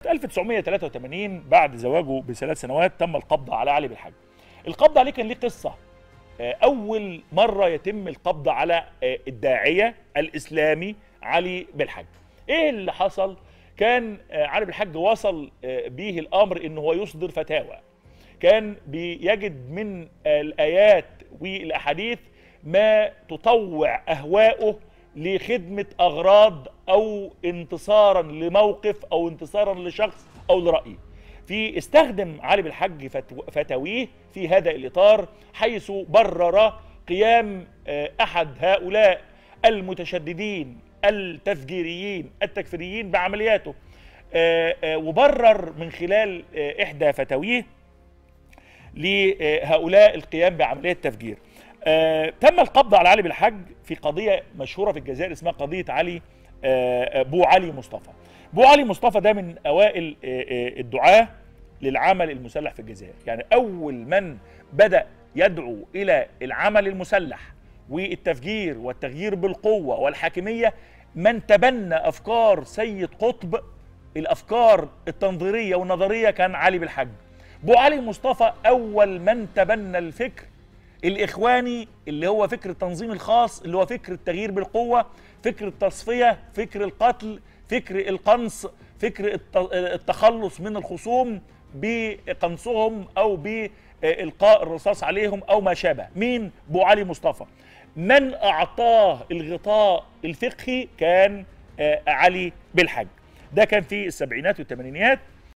في 1983 بعد زواجه بثلاث سنوات تم القبض على علي بالحج. القبض عليه كان ليه قصة. أول مرة يتم القبض على الداعية الإسلامي علي بالحج. إيه اللي حصل؟ كان علي بالحج وصل به الأمر إنه هو يصدر فتاوى، كان بيجد من الآيات والأحاديث ما تطوع أهواؤه لخدمة أغراض أو انتصارا لموقف أو انتصارا لشخص أو لرأي. استخدم علي بالحج فتاويه في هذا الإطار، حيث برر قيام أحد هؤلاء المتشددين التفجيريين التكفيريين بعملياته، وبرر من خلال إحدى فتاويه لهؤلاء القيام بعملية تفجير. تم القبض على علي بالحج في قضية مشهورة في الجزائر اسمها قضية بو علي مصطفى. بو علي مصطفى ده من أوائل الدعاة للعمل المسلح في الجزائر، يعني أول من بدأ يدعو إلى العمل المسلح والتفجير والتغيير بالقوة والحاكمية، من تبنى أفكار سيد قطب، الأفكار التنظيرية والنظرية، كان علي بالحج. بو علي مصطفى أول من تبنى الفكر الإخواني، اللي هو فكر التنظيم الخاص، اللي هو فكر التغيير بالقوة، فكر التصفية، فكر القتل، فكر القنص، فكر التخلص من الخصوم بقنصهم أو بإلقاء الرصاص عليهم أو ما شابه. مين؟ بو علي مصطفى. من أعطاه الغطاء الفقهي كان علي بالحج. ده كان في السبعينات والثمانينات.